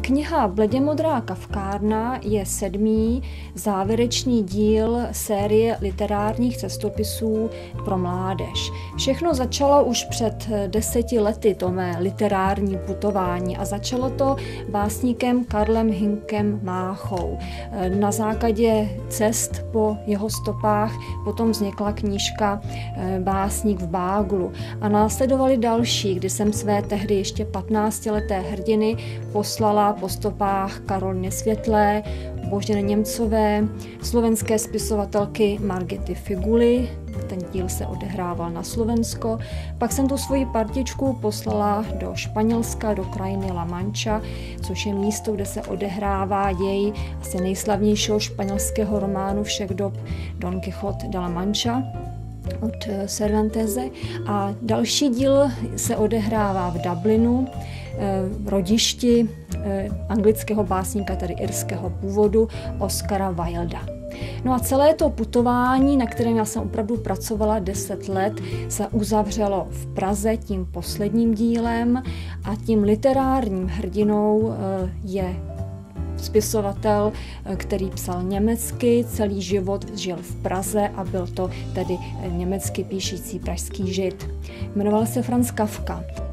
Kniha Bleděmodrá kavkárna je 7. závěrečný díl série literárních cestopisů pro mládež. Všechno začalo už před 10 lety, to mé literární putování, a začalo to básníkem Karlem Hynkem Máchou. Na základě cest po jeho stopách potom vznikla knížka Básník v báglu a následovaly další, kdy jsem své tehdy ještě 15leté hrdiny poslala po stopách Karoliny Světlé, Boženy Němcové, slovenské spisovatelky Margity Figuly. Ten díl se odehrával na Slovensko. Pak jsem tu svoji partičku poslala do Španělska, do krajiny La Mancha, což je místo, kde se odehrává děj asi nejslavnějšího španělského románu všech dob Don Quijote de la Mancha od Cervantese. A další díl se odehrává v Dublinu, v rodišti anglického básníka, tedy irského původu, Oscara Wilda. No a celé to putování, na kterém já jsem opravdu pracovala 10 let, se uzavřelo v Praze tím posledním dílem a tím literárním hrdinou je spisovatel, který psal německy, celý život žil v Praze a byl to tedy německy píšící pražský Žid. Jmenoval se Franz Kafka.